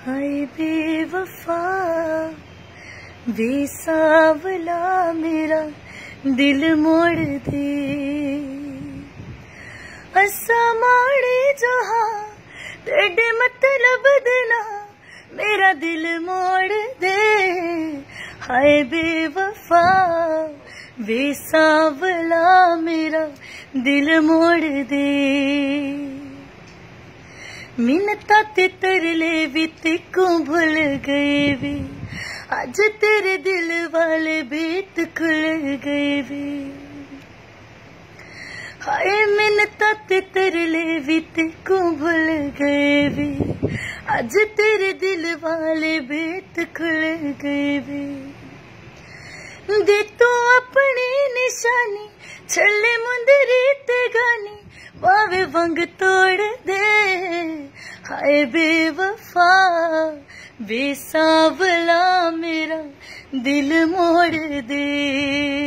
हाय बेवफा बेसावला मेरा दिल मोड़ दे, असा माड़े जहां तेरे मतलब देना मेरा दिल मोड़ दे। हाय बेवफा बेसावला मेरा दिल मोड़ दे। मिन्नता ते तरले भी तेको भूल गए भी, आज तेरे दिल वाले भेद खुल गए भी। हाय मिन्नता ते तरले भी तेको भूल गए भी, आज तेरे दिल वाले भेद खुल गए भी। दे तू अपनी निशानी छले मुंदरी ते गानी बावे वंग तोड़ दे। हाय बेवफा बेसावला मेरा दिल मोड़ दे।